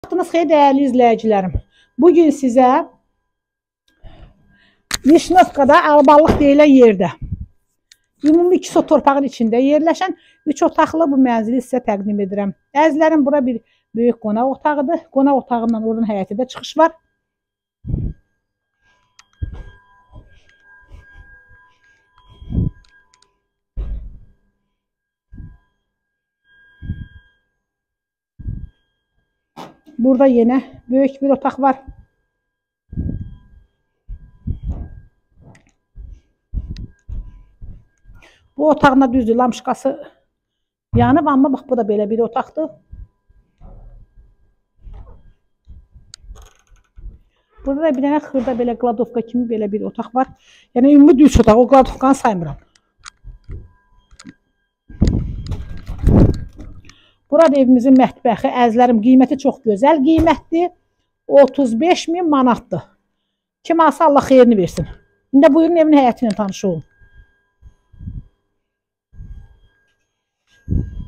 Vaxtınız xeyir dəyərli izləyicilərim. Bugün sizə Vişnovkada Albalıq deyilən yerdə ümumi 2 sot torpağın içində yerləşən 3 otaqlı bu mənzili sizə təqdim edirəm. Əzizlərim, bura bir böyük qonaq otağıdır. Qonaq otağından oradan həyətində çıxış var. Burada yenə böyük bir otaq var. Bu otağında düzdür, lamşqası yanıb, amma bax, bu da belə bir otaqdır. Burada da bir dənə xırda belə qladovka kimi belə bir otaq var. Yəni ümumi 3 otaq, o qladovkanı saymıram. Burada evimizin mətbəxi, əzizlərim, qiyməti çox gözəl qiymətdir. 35.000 manatdır. Kim alsa Allah xeyrini versin. İndi buyurun evin həyəti ilə tanış olun.